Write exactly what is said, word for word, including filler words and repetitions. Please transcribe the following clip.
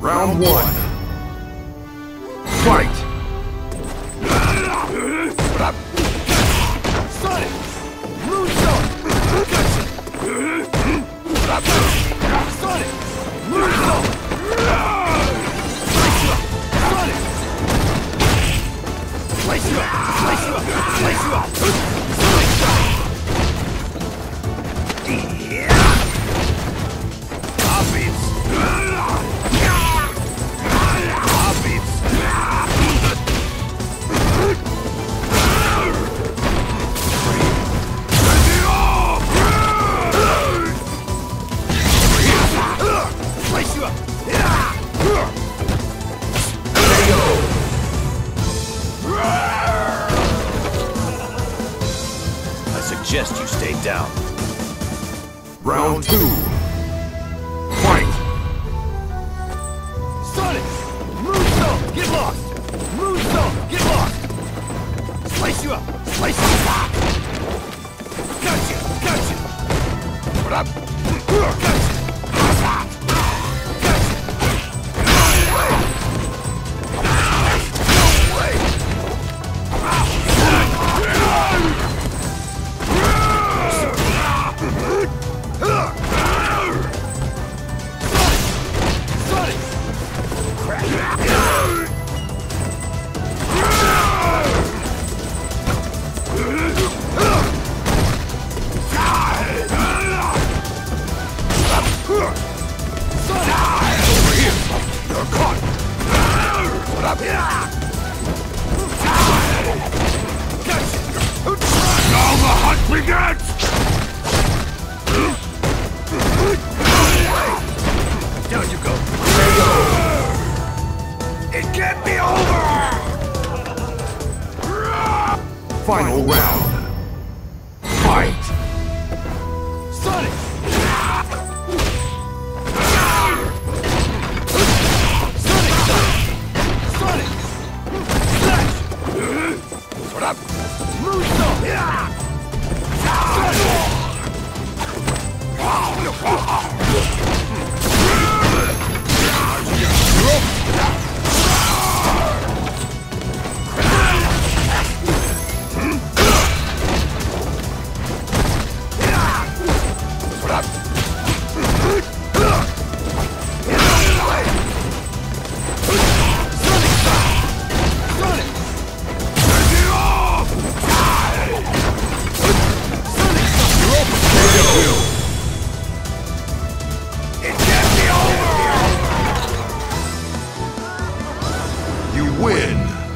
Round one. Fight! Sonic! Moonsault! Gotcha! Sonic! Moonsault! Slice you up! Sonic! Slice you up! Slice you up! Slice you up! Sonic shot! Obvious! Obvious! Slice you up! I suggest you stay down. Round two. Fight! Sonic! Moonsault! Get lost! Moonsault! Get lost! Slice you up! Slice you up! Gotcha! Gotcha! What up? Gotcha! Down you go! It can't be over! Final round. Fight! Sonic! Sonic shot! Sonic! Slash! What up? Moonsault! Sonic! You win!